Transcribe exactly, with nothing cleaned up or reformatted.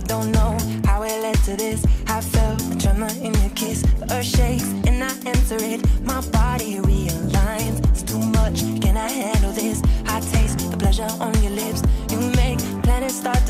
don't know how it led to this. I felt a tremor in your kiss. The earth shakes and I answer it. My body realigns. It's too much, can I handle this? I taste the pleasure on your lips. You make planets start to